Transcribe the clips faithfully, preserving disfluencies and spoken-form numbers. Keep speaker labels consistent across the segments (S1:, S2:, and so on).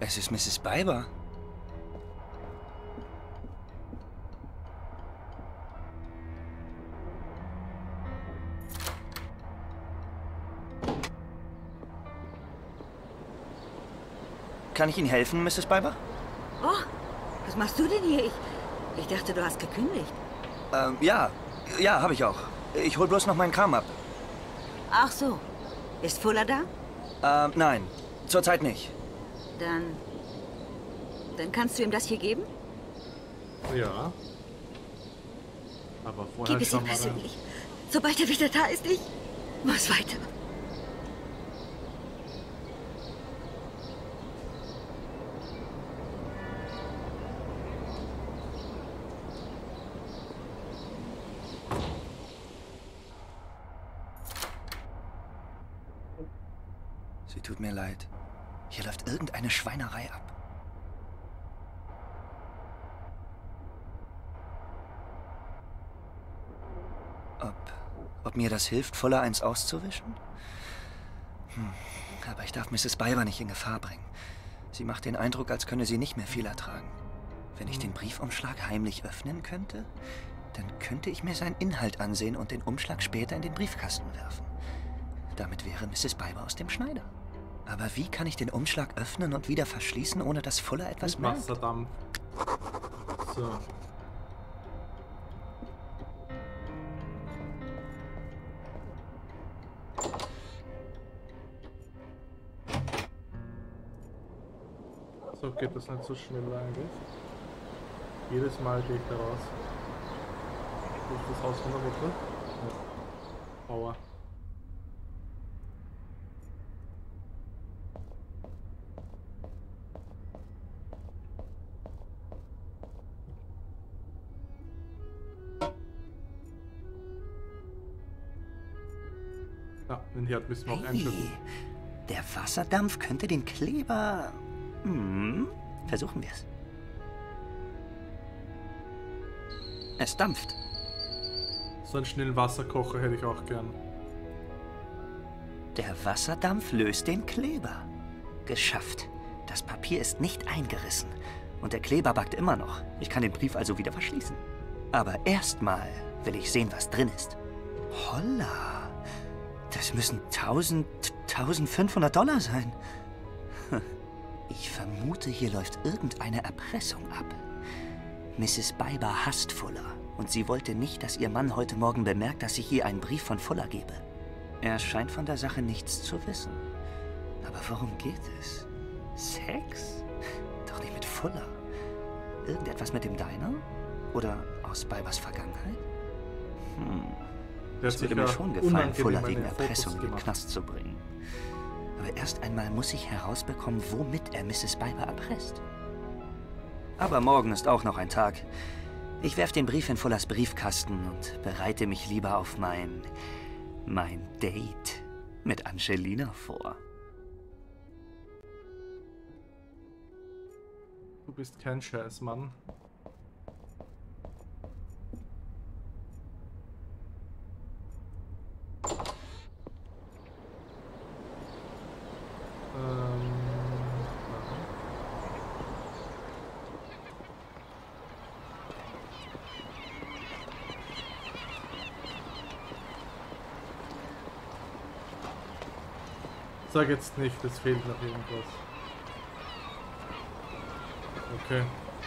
S1: Es ist Misses Biber. Kann ich Ihnen helfen, Misses Biber?
S2: Oh, was machst du denn hier? Ich, ich dachte, du hast gekündigt.
S1: Ähm, ja. Ja, habe ich auch. Ich hol bloß noch meinen Kram ab.
S2: Ach so. Ist Fuller da?
S1: Ähm, nein. Zurzeit nicht.
S2: Dann... Dann kannst du ihm das hier geben?
S3: Ja. Aber vorher
S2: Gib es ihm
S3: schon mal rein.
S2: persönlich. Sobald er wieder da ist, ich muss weiter.
S1: Sie tut mir leid. Hier läuft irgendeine Schweinerei ab. Ob, ob mir das hilft, Fuller eins auszuwischen? Hm, aber ich darf Misses Biber nicht in Gefahr bringen. Sie macht den Eindruck, als könne sie nicht mehr viel ertragen. Wenn ich den Briefumschlag heimlich öffnen könnte, dann könnte ich mir seinen Inhalt ansehen und den Umschlag später in den Briefkasten werfen. Damit wäre Misses Biber aus dem Schneider. Aber wie kann ich den Umschlag öffnen und wieder verschließen, ohne dass Fuller etwas merkt?
S3: Wasserdampf. So. So geht das nicht so schnell eigentlich. Jedes Mal gehe ich da raus. Wo ist das Haus von der Mutter? Ja. Aua. Ja, den Herd müssen wir auch einschalten.
S1: Der Wasserdampf könnte den Kleber... Hm, versuchen wir es. Es dampft.
S3: So einen schnellen Wasserkocher hätte ich auch gern.
S1: Der Wasserdampf löst den Kleber. Geschafft. Das Papier ist nicht eingerissen. Und der Kleber backt immer noch. Ich kann den Brief also wieder verschließen. Aber erstmal will ich sehen, was drin ist. Holla. Das müssen tausend, tausendfünfhundert Dollar sein. Ich vermute, hier läuft irgendeine Erpressung ab. Misses Biber hasst Fuller und sie wollte nicht, dass ihr Mann heute Morgen bemerkt, dass ich ihr einen Brief von Fuller gebe. Er scheint von der Sache nichts zu wissen. Aber worum geht es? Sex? Doch nicht mit Fuller. Irgendetwas mit dem Diner? Oder aus Bibers Vergangenheit? Hm. Es würde mir schon gefallen, Fuller wegen Erpressung in den Knast zu bringen. Aber erst einmal muss ich herausbekommen, womit er Misses Biber erpresst. Aber morgen ist auch noch ein Tag. Ich werfe den Brief in Fullers Briefkasten und bereite mich lieber auf mein... mein Date mit Angelina vor.
S3: Du bist kein Scheißmann. Ähm, Sag jetzt nicht, es fehlt noch irgendwas. Okay.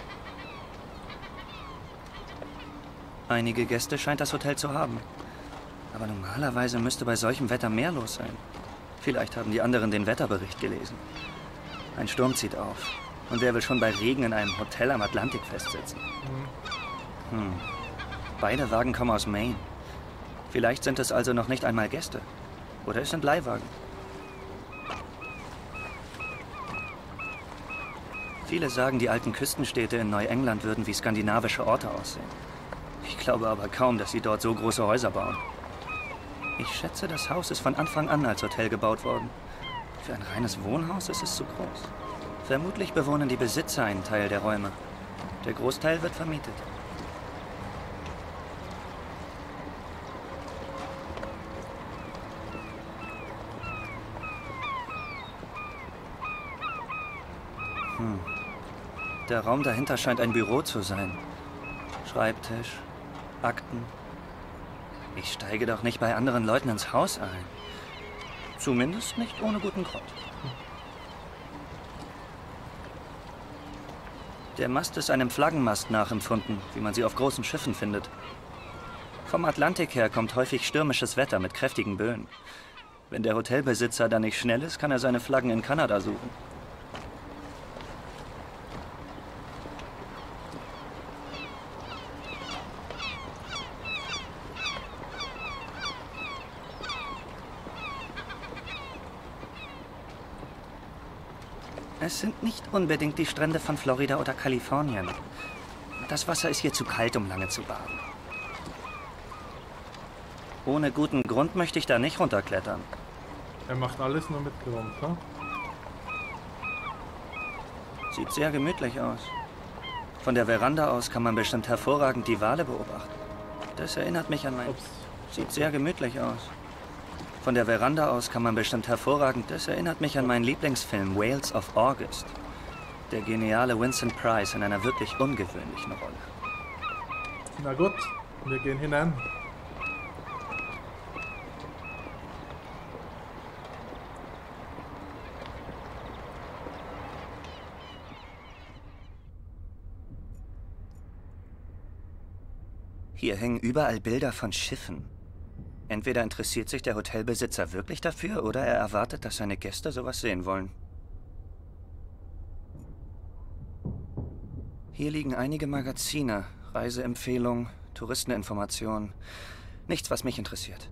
S1: Einige Gäste scheint das Hotel zu haben. Aber normalerweise müsste bei solchem Wetter mehr los sein. Vielleicht haben die anderen den Wetterbericht gelesen. Ein Sturm zieht auf. Und wer will schon bei Regen in einem Hotel am Atlantik festsitzen?
S3: Mhm.
S1: Hm. Beide Wagen kommen aus Maine. Vielleicht sind es also noch nicht einmal Gäste. Oder es sind Leihwagen. Viele sagen, die alten Küstenstädte in Neuengland würden wie skandinavische Orte aussehen. Ich glaube aber kaum, dass sie dort so große Häuser bauen. Ich schätze, das Haus ist von Anfang an als Hotel gebaut worden. Für ein reines Wohnhaus ist es zu groß. Vermutlich bewohnen die Besitzer einen Teil der Räume. Der Großteil wird vermietet. Der Raum dahinter scheint ein Büro zu sein. Schreibtisch, Akten. Ich steige doch nicht bei anderen Leuten ins Haus ein. Zumindest nicht ohne guten Grund. Der Mast ist einem Flaggenmast nachempfunden, wie man sie auf großen Schiffen findet. Vom Atlantik her kommt häufig stürmisches Wetter mit kräftigen Böen. Wenn der Hotelbesitzer dann nicht schnell ist, kann er seine Flaggen in Kanada suchen. Es sind nicht unbedingt die Strände von Florida oder Kalifornien. Das Wasser ist hier zu kalt, um lange zu baden. Ohne guten Grund möchte ich da nicht runterklettern.
S3: Er macht alles nur mit Grund, ne?
S1: Sieht sehr gemütlich aus. Von der Veranda aus kann man bestimmt hervorragend die Wale beobachten. Das erinnert mich an mein...
S3: Ups.
S1: Sieht sehr gemütlich aus. Von der Veranda aus kann man bestimmt hervorragend... Das erinnert mich an meinen Lieblingsfilm Whales of August. Der geniale Vincent Price in einer wirklich ungewöhnlichen Rolle.
S3: Na gut, wir gehen hinein.
S1: Hier hängen überall Bilder von Schiffen. Entweder interessiert sich der Hotelbesitzer wirklich dafür, oder er erwartet, dass seine Gäste sowas sehen wollen. Hier liegen einige Magazine, Reiseempfehlungen, Touristeninformationen. Nichts, was mich interessiert.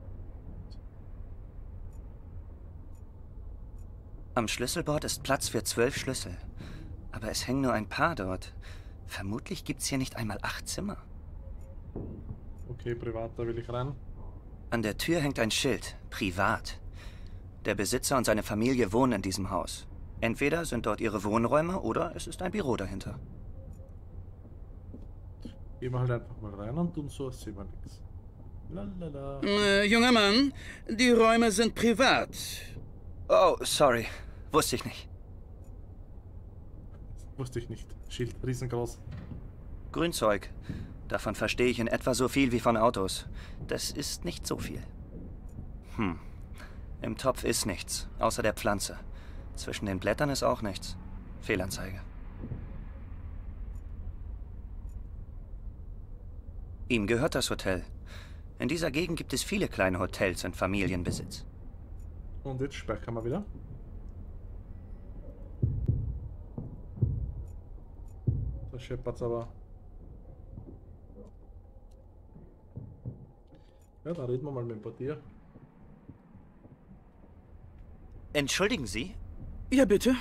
S1: Am Schlüsselbord ist Platz für zwölf Schlüssel. Aber es hängen nur ein paar dort. Vermutlich gibt's hier nicht einmal acht Zimmer.
S3: Okay, privat, da will ich rein.
S1: An der Tür hängt ein Schild, privat. Der Besitzer und seine Familie wohnen in diesem Haus. Entweder sind dort ihre Wohnräume oder es ist ein Büro dahinter.
S3: Gehen wir halt einfach mal rein und tun so, als sehen wir nichts. Lalala.
S4: Äh, junger Mann, die Räume sind privat.
S1: Oh, sorry. Wusste ich nicht.
S3: Wusste ich nicht. Schild, riesengroß.
S1: Grünzeug. Davon verstehe ich in etwa so viel wie von Autos. Das ist nicht so viel. Hm. Im Topf ist nichts, außer der Pflanze. Zwischen den Blättern ist auch nichts. Fehlanzeige. Ihm gehört das Hotel. In dieser Gegend gibt es viele kleine Hotels in Familienbesitz.
S3: Und jetzt speichern wir wieder. Da scheppert's aber. Ja, dann reden wir mal mit dem Portier.
S1: Entschuldigen Sie,
S4: Ja, bitte?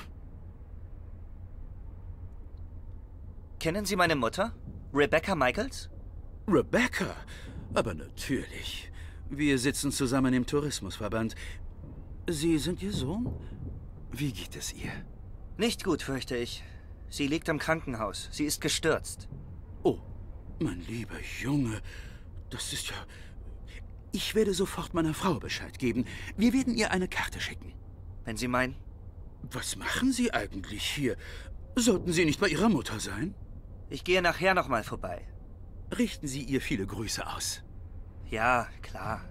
S1: kennen Sie meine Mutter? Rebecca Michaels?
S4: Rebecca? Aber natürlich. Wir sitzen zusammen im Tourismusverband. Sie sind Ihr Sohn? Wie geht es ihr?
S1: Nicht gut, fürchte ich. Sie liegt im Krankenhaus. Sie ist gestürzt.
S4: Oh, mein lieber Junge. Das ist ja... Ich werde sofort meiner Frau Bescheid geben. Wir werden ihr eine Karte schicken.
S1: Wenn Sie meinen.
S4: Was machen Sie eigentlich hier? Sollten Sie nicht bei Ihrer Mutter sein?
S1: Ich gehe nachher noch mal vorbei.
S4: Richten Sie ihr viele Grüße aus.
S1: Ja, klar.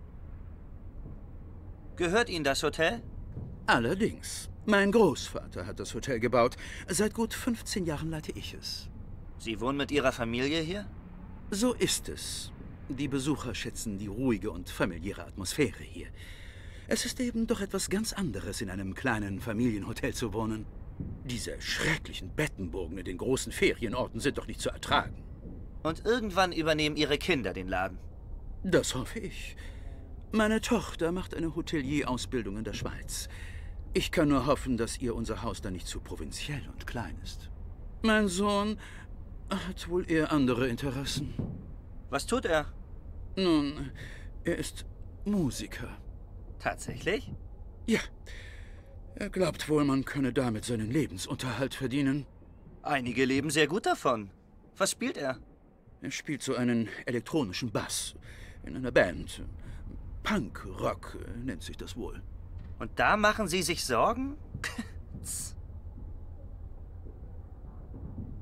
S1: Gehört Ihnen das Hotel?
S4: Allerdings. Mein Großvater hat das Hotel gebaut. Seit gut fünfzehn Jahren leite ich es.
S1: Sie wohnen mit Ihrer Familie hier?
S4: So ist es. Die Besucher schätzen die ruhige und familiäre Atmosphäre hier. Es ist eben doch etwas ganz anderes, in einem kleinen Familienhotel zu wohnen. Diese schrecklichen Bettenburgen in den großen Ferienorten sind doch nicht zu ertragen.
S1: Und irgendwann übernehmen Ihre Kinder den Laden.
S4: Das hoffe ich. Meine Tochter macht eine Hotelier-Ausbildung in der Schweiz. Ich kann nur hoffen, dass ihr unser Haus dann nicht zu provinziell und klein ist. Mein Sohn hat wohl eher andere Interessen.
S1: Was tut er?
S4: Nun, er ist Musiker.
S1: Tatsächlich?
S4: Ja, er glaubt wohl, man könne damit seinen Lebensunterhalt verdienen.
S1: Einige leben sehr gut davon. Was spielt er?
S4: Er spielt so einen elektronischen Bass in einer Band. Punk Rock nennt sich das wohl.
S1: Und da machen Sie sich Sorgen?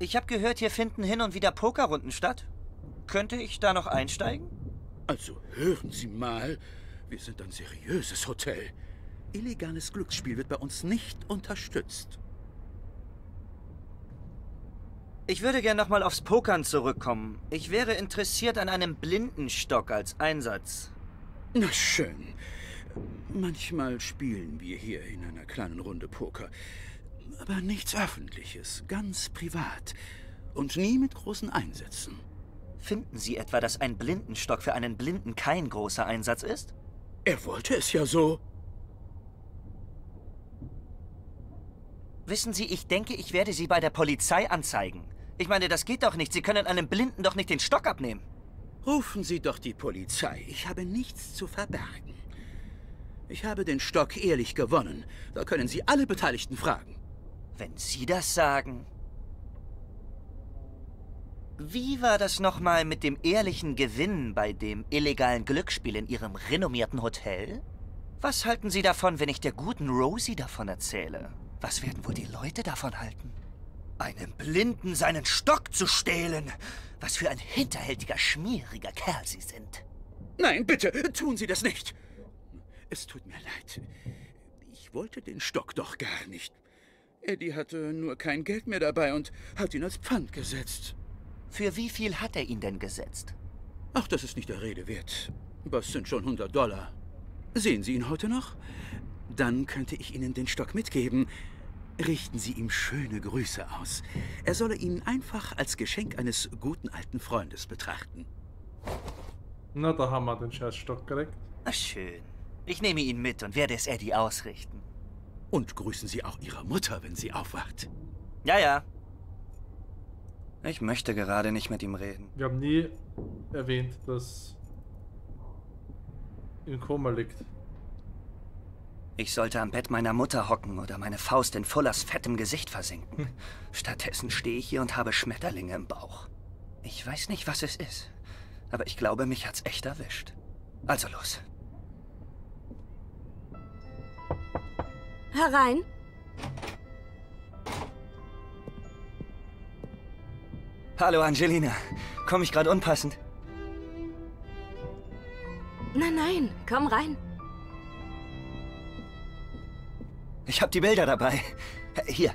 S1: Ich habe gehört, hier finden hin und wieder Pokerrunden statt. Könnte ich da noch einsteigen?
S4: Also hören Sie mal, wir sind ein seriöses Hotel. Illegales Glücksspiel wird bei uns nicht unterstützt.
S1: Ich würde gern noch mal aufs Pokern zurückkommen. Ich wäre interessiert an einem Blindenstock als Einsatz.
S4: Na schön. Manchmal spielen wir hier in einer kleinen Runde Poker. Aber nichts Öffentliches, ganz privat. Und nie mit großen Einsätzen.
S1: Finden Sie etwa, dass ein Blindenstock für einen Blinden kein großer Einsatz ist?
S4: Er wollte es ja so.
S1: Wissen Sie, ich denke, ich werde Sie bei der Polizei anzeigen. Ich meine, das geht doch nicht. Sie können einem Blinden doch nicht den Stock abnehmen.
S4: Rufen Sie doch die Polizei. Ich habe nichts zu verbergen. Ich habe den Stock ehrlich gewonnen. Da können Sie alle Beteiligten fragen.
S1: Wenn Sie das sagen. Wie war das nochmal mit dem ehrlichen Gewinn bei dem illegalen Glücksspiel in Ihrem renommierten Hotel? Was halten Sie davon, wenn ich der guten Rosie davon erzähle? Was werden wohl die Leute davon halten? Einem Blinden seinen Stock zu stehlen. Was für ein hinterhältiger, schmieriger Kerl Sie sind.
S4: Nein, bitte, tun Sie das nicht. Es tut mir leid. Ich wollte den Stock doch gar nicht. Eddie hatte nur kein Geld mehr dabei und hat ihn als Pfand gesetzt.
S1: Für wie viel hat er ihn denn gesetzt?
S4: Ach, das ist nicht der Rede wert. Was sind schon hundert Dollar? Sehen Sie ihn heute noch? Dann könnte ich Ihnen den Stock mitgeben. Richten Sie ihm schöne Grüße aus. Er solle ihn einfach als Geschenk eines guten alten Freundes betrachten.
S3: Na, da haben wir den Scheißstock gekriegt.
S1: Na schön. Ich nehme ihn mit und werde es Eddie ausrichten.
S4: Und grüßen Sie auch Ihre Mutter, wenn sie aufwacht.
S1: Ja, ja. Ich möchte gerade nicht mit ihm reden.
S3: Wir haben nie erwähnt, dass im Koma liegt.
S1: Ich sollte am Bett meiner Mutter hocken oder meine Faust in Fullers fettem Gesicht versinken. Stattdessen stehe ich hier und habe Schmetterlinge im Bauch. Ich weiß nicht, was es ist, aber ich glaube, mich hat's echt erwischt. Also los.
S5: Herein.
S1: Hallo, Angelina. Komme ich gerade unpassend?
S5: Nein, nein, komm rein.
S1: Ich habe die Bilder dabei. Hier.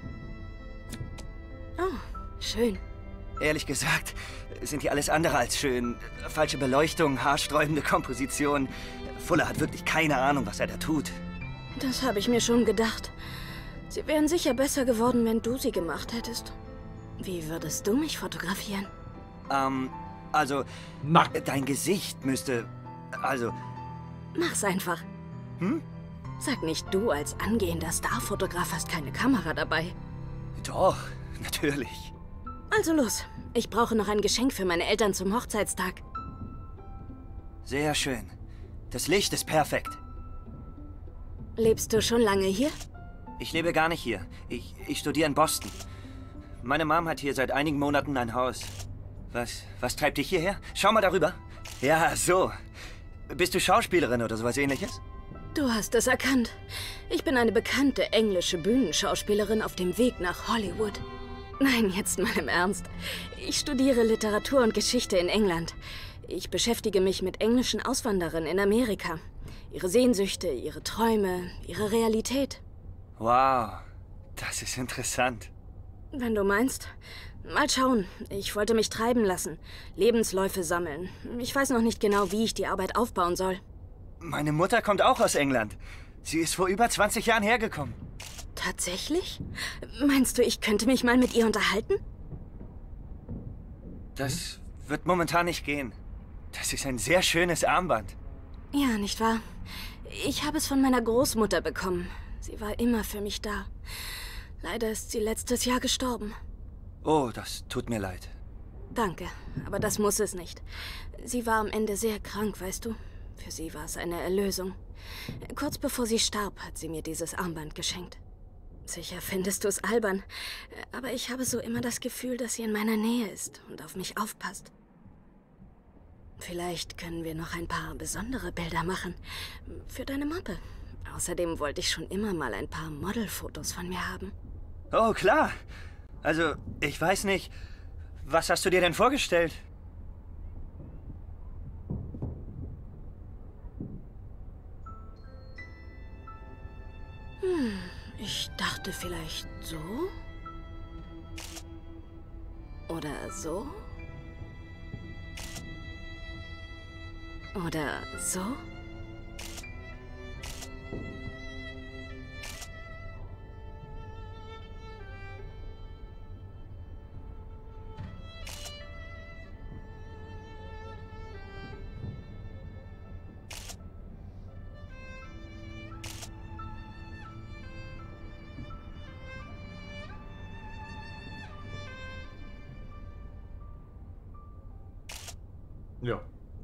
S5: Oh, schön.
S1: Ehrlich gesagt, sind die alles andere als schön. Falsche Beleuchtung, haarsträubende Komposition. Fuller hat wirklich keine Ahnung, was er da tut.
S5: Das habe ich mir schon gedacht. Sie wären sicher besser geworden, wenn du sie gemacht hättest. Wie würdest du mich fotografieren?
S1: Ähm, also...
S3: Nackt.
S1: Dein Gesicht müsste... Also...
S5: Mach's einfach.
S1: Hm?
S5: Sag nicht, du als angehender Starfotograf hast keine Kamera dabei.
S1: Doch, natürlich.
S5: Also los. Ich brauche noch ein Geschenk für meine Eltern zum Hochzeitstag.
S1: Sehr schön. Das Licht ist perfekt.
S5: Lebst du schon lange hier?
S1: Ich lebe gar nicht hier. Ich, ich studiere in Boston. Meine Mom hat hier seit einigen Monaten ein Haus. Was, was treibt dich hierher? Schau mal darüber. Ja, so. Bist du Schauspielerin oder sowas Ähnliches?
S5: Du hast es erkannt. Ich bin eine bekannte englische Bühnenschauspielerin auf dem Weg nach Hollywood. Nein, jetzt mal im Ernst. Ich studiere Literatur und Geschichte in England. Ich beschäftige mich mit englischen Auswanderern in Amerika. Ihre Sehnsüchte, ihre Träume, ihre Realität.
S1: Wow, das ist interessant.
S5: Wenn du meinst. Mal schauen. Ich wollte mich treiben lassen. Lebensläufe sammeln. Ich weiß noch nicht genau, wie ich die Arbeit aufbauen soll.
S1: Meine Mutter kommt auch aus England. Sie ist vor über zwanzig Jahren hergekommen.
S5: Tatsächlich? Meinst du, ich könnte mich mal mit ihr unterhalten?
S1: Das wird momentan nicht gehen. Das ist ein sehr schönes Armband.
S5: Ja, nicht wahr? Ich habe es von meiner Großmutter bekommen. Sie war immer für mich da. Leider ist sie letztes Jahr gestorben.
S1: Oh, das tut mir leid.
S5: Danke, aber das muss es nicht. Sie war am Ende sehr krank, weißt du? Für sie war es eine Erlösung. Kurz bevor sie starb, hat sie mir dieses Armband geschenkt. Sicher findest du es albern, aber ich habe so immer das Gefühl, dass sie in meiner Nähe ist und auf mich aufpasst. Vielleicht können wir noch ein paar besondere Bilder machen. Für deine Mappe. Außerdem wollte ich schon immer mal ein paar Modelfotos von mir haben.
S1: Oh, klar. Also, ich weiß nicht. Was hast du dir denn vorgestellt?
S5: Hm, ich dachte vielleicht so? Oder so? Oder so?
S3: Ja.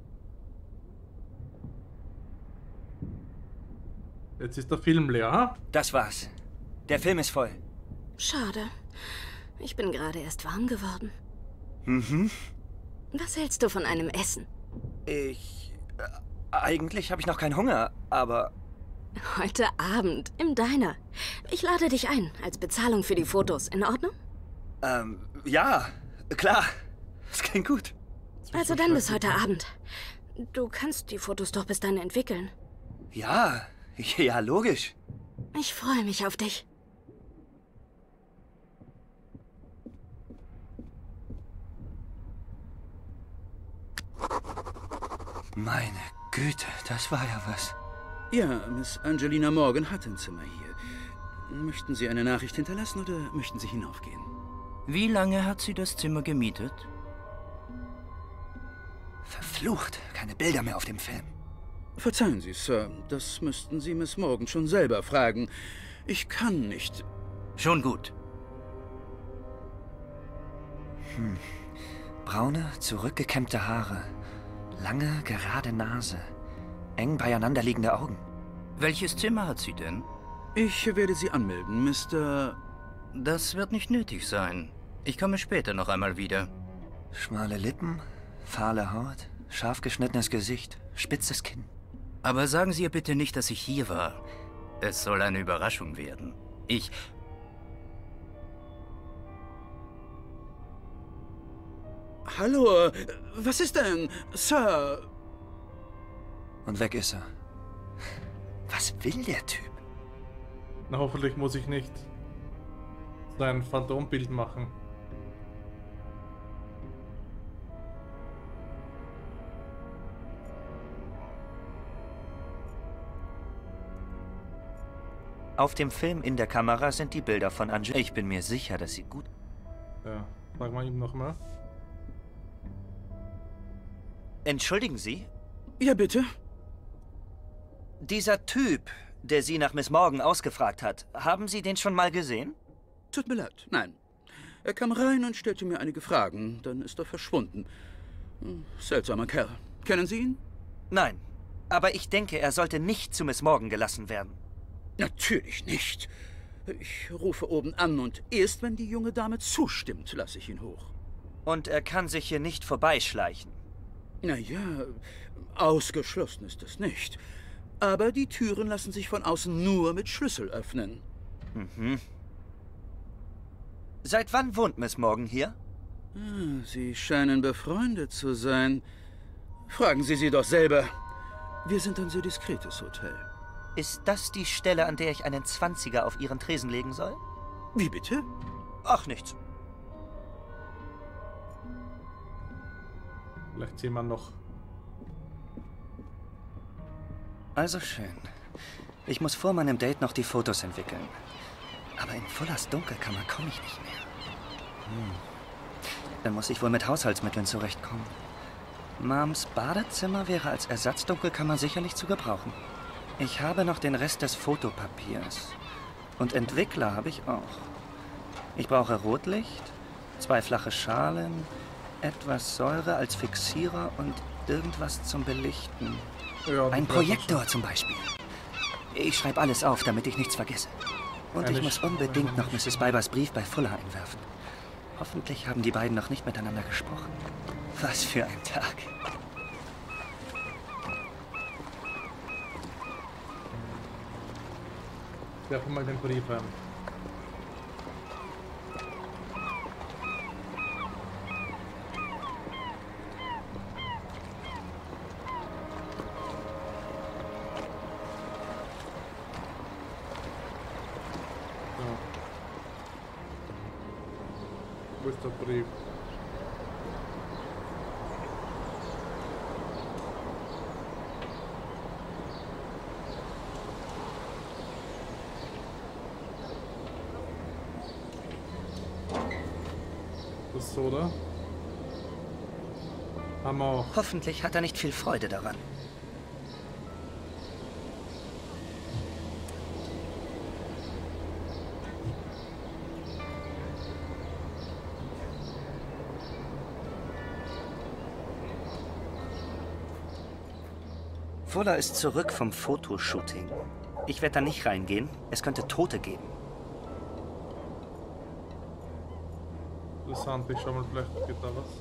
S3: Jetzt ist der Film leer, ha?
S1: Das war's. Der Film ist voll.
S5: Schade. Ich bin gerade erst warm geworden.
S1: Mhm.
S5: Was hältst du von einem Essen?
S1: Ich... Äh, eigentlich habe ich noch keinen Hunger, aber...
S5: Heute Abend im Diner. Ich lade dich ein, als Bezahlung für die Fotos. In Ordnung?
S1: Ähm, ja, klar. Das klingt gut.
S5: Also dann bis heute Abend. Du kannst die Fotos doch bis dann entwickeln.
S1: Ja, ja, logisch.
S5: Ich freue mich auf dich.
S1: Meine Güte, das war ja was.
S4: Ja, Miss Angelina Morgan hat ein Zimmer hier. Möchten Sie eine Nachricht hinterlassen oder möchten Sie hinaufgehen?
S6: Wie lange hat sie das Zimmer gemietet?
S1: Verflucht, keine Bilder mehr auf dem Film.
S4: Verzeihen Sie, Sir, das müssten Sie Miss Morgan schon selber fragen. Ich kann nicht...
S6: Schon gut.
S1: Hm. Braune, zurückgekämmte Haare. Lange, gerade Nase. Eng beieinander liegende Augen.
S6: Welches Zimmer hat sie denn?
S4: Ich werde Sie anmelden, Mister...
S6: Das wird nicht nötig sein. Ich komme später noch einmal wieder.
S1: Schmale Lippen, fahle Haut, scharf geschnittenes Gesicht, spitzes Kinn.
S6: Aber sagen Sie ihr bitte nicht, dass ich hier war. Es soll eine Überraschung werden. Ich...
S4: Hallo, was ist denn, Sir?
S1: Und weg ist er. Was will der Typ?
S3: Na, hoffentlich muss ich nicht sein Phantombild machen.
S1: Auf dem Film in der Kamera sind die Bilder von Angela. Ich bin mir sicher, dass sie gut...
S3: Ja, sag mal ihm nochmal.
S1: Entschuldigen Sie?
S4: Ja, bitte?
S1: Dieser Typ, der Sie nach Miss Morgan ausgefragt hat, haben Sie den schon mal gesehen?
S4: Tut mir leid, nein. Er kam rein und stellte mir einige Fragen, dann ist er verschwunden. Hm, seltsamer Kerl. Kennen Sie ihn?
S1: Nein, aber ich denke, er sollte nicht zu Miss Morgan gelassen werden.
S4: Natürlich nicht. Ich rufe oben an und erst wenn die junge Dame zustimmt, lasse ich ihn hoch.
S1: Und er kann sich hier nicht vorbeischleichen.
S4: Na ja, ausgeschlossen ist es nicht. Aber die Türen lassen sich von außen nur mit Schlüssel öffnen.
S1: Mhm. Seit wann wohnt Miss Morgan hier?
S4: Ah, Sie scheinen befreundet zu sein. Fragen Sie sie doch selber. Wir sind ein sehr diskretes Hotel.
S1: Ist das die Stelle, an der ich einen Zwanziger auf Ihren Tresen legen soll?
S4: Wie bitte?
S1: Ach, nichts.
S3: Vielleicht sehen wir noch.
S1: Also schön. Ich muss vor meinem Date noch die Fotos entwickeln. Aber in Fullers Dunkelkammer komme ich nicht mehr. Hm. Dann muss ich wohl mit Haushaltsmitteln zurechtkommen. Mams Badezimmer wäre als Ersatzdunkelkammer sicherlich zu gebrauchen. Ich habe noch den Rest des Fotopapiers. Und Entwickler habe ich auch. Ich brauche Rotlicht, zwei flache Schalen, etwas Säure als Fixierer und irgendwas zum Belichten.
S3: Ja,
S1: Ein Projektor zum Beispiel. Ich schreibe alles auf, damit ich nichts vergesse. Und
S3: Eine
S1: ich muss unbedingt noch Misses Bibers Brief bei Fuller einwerfen. Hoffentlich haben die beiden noch nicht miteinander gesprochen. Was für ein Tag.
S3: Werfen mal den Brief an. ist der Brief. Das Soda. Haben wir auch.
S1: Hoffentlich hat er nicht viel Freude daran. Fuller ist zurück vom Fotoshooting. Ich werde da nicht reingehen. Es könnte Tote geben.
S3: Interessant, ich schau mal, vielleicht geht da was.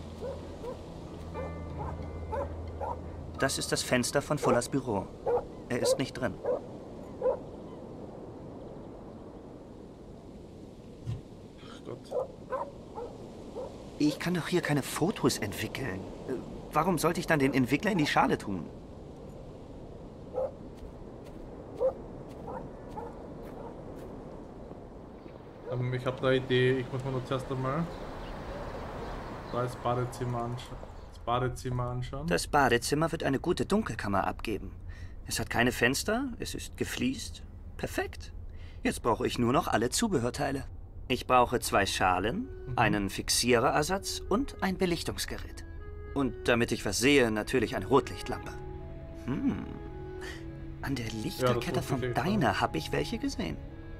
S1: Das ist das Fenster von Fullers Büro. Er ist nicht drin.
S3: Ach Gott.
S1: Ich kann doch hier keine Fotos entwickeln. Warum sollte ich dann den Entwickler in die Schale tun?
S3: Ähm, ich habe da eine Idee. Ich muss mir nur zuerst einmal da das Badezimmer anschauen. Das Badezimmer anschauen.
S1: Das Badezimmer wird eine gute Dunkelkammer abgeben. Es hat keine Fenster, es ist gefliest. Perfekt. Jetzt brauche ich nur noch alle Zubehörteile. Ich brauche zwei Schalen, mhm. einen Fixiererersatz und ein Belichtungsgerät. Und damit ich was sehe, natürlich eine Rotlichtlampe. Hm. An der Lichterkette
S3: ja,
S1: vom Diner habe ich welche gesehen.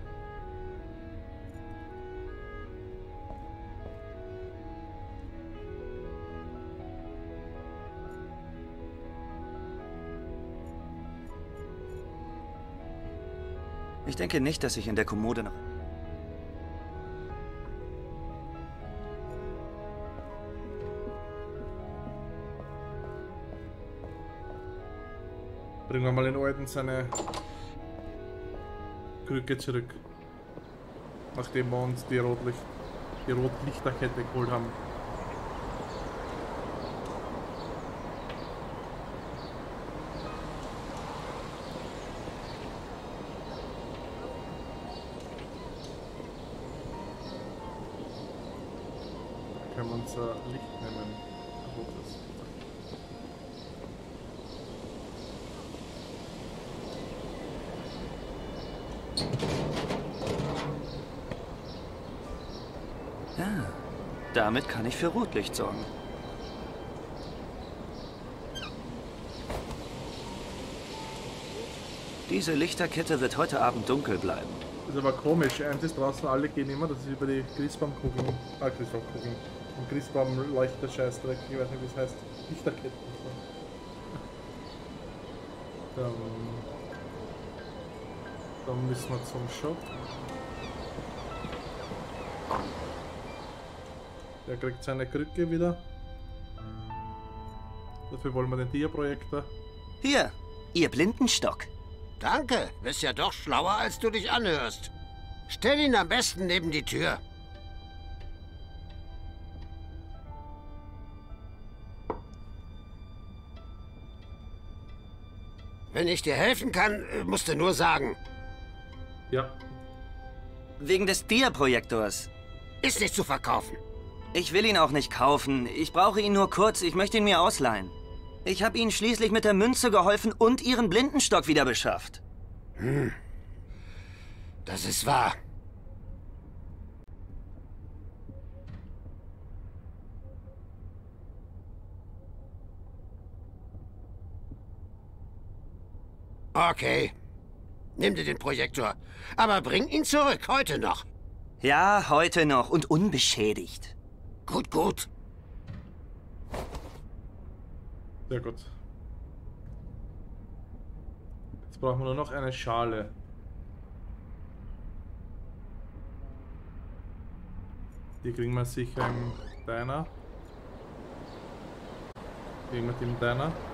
S1: Ich denke nicht, dass ich in der Kommode noch...
S3: Bringen wir mal den Alten seine Krücke zurück. Nachdem wir uns die, Rotlicht, die Rotlichterkette geholt haben. Können wir unser Licht nehmen. Rotes.
S1: Ja, damit kann ich für Rotlicht sorgen. Diese Lichterkette wird heute Abend dunkel bleiben.
S3: Das ist aber komisch. Eins ist draußen, alle gehen immer, das ist über die Christbaumkugeln. Ah, Christbaumkugeln. Und Christbaum leuchtet der Scheißdreck. Ich weiß nicht, wie es heißt. Lichterketten. So. Dann, dann müssen wir zum Shop. Der kriegt seine Krücke wieder. Dafür wollen wir den Dia-Projektor.
S1: Hier, Ihr Blindenstock.
S7: Danke, bist ja doch schlauer, als du dich anhörst. Stell ihn am besten neben die Tür. Wenn ich dir helfen kann, musst du nur sagen.
S3: Ja.
S1: Wegen des Dia-Projektors.
S7: Ist nicht zu verkaufen.
S1: Ich will ihn auch nicht kaufen. Ich brauche ihn nur kurz. Ich möchte ihn mir ausleihen. Ich habe Ihnen schließlich mit der Münze geholfen und Ihren Blindenstock wieder beschafft.
S7: Hm. Das ist wahr. Okay. Nimm dir den Projektor. Aber bring ihn zurück, heute noch.
S1: Ja, heute noch und unbeschädigt.
S7: Gut, gut.
S3: Sehr gut. Jetzt brauchen wir nur noch eine Schale. Die kriegen wir sicher im Diner. Kriegen wir die im Diner.